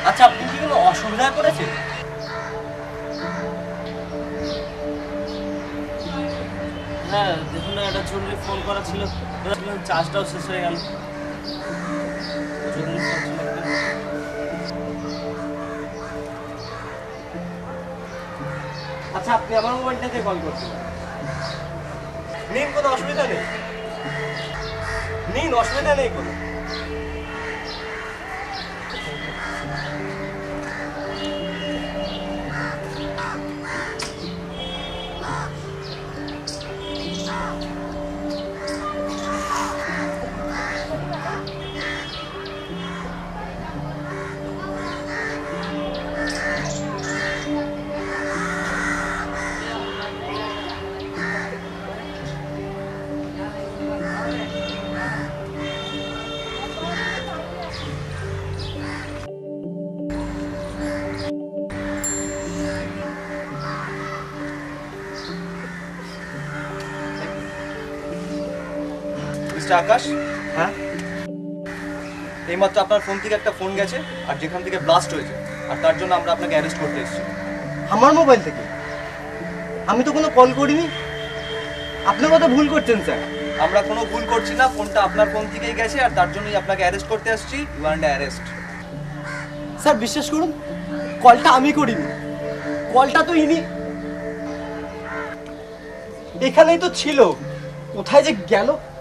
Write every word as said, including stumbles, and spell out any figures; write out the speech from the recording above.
আচ্ছা, আপনি কি কোনো অসুবিধায় পড়েছেন? হ্যাঁ দেখুন না, একটা জরুরি ফোন করা ছিল, চার্জটাও শেষ হয়ে গেল। জরুরি ফোন ছিল। আচ্ছা, আপনি আমার মোবাইলটাতে কল করছেন, নিন, কোনো অসুবিধা নেই, নিন, অসুবিধা নেই কোনো। আকাশ, হ্যাঁ, এইমাত্র আপনার ফোন থেকে একটা ফোন গেছে, আর যেখান থেকে ব্লাস্ট হয়েছে, আর তার জন্য আমরা আপনাকে অ্যারেস্ট করতে এসেছি। আমার মোবাইল থেকে? আমি তো কোনো কল করিনি। আপনি কত ভুল করছেন স্যার। আমরা কোনো ভুল করছি না, ফোনটা আপনার ফোন থেকেই গেছে, আর তার জন্যই আপনাকে অ্যারেস্ট করতে আসছি। You are under arrest. Sir বিশ্বাস করুন, কলটা আমি করিনি, কলটা তো ইনি এখানেই তো ছিল, কোথায় যে গেল।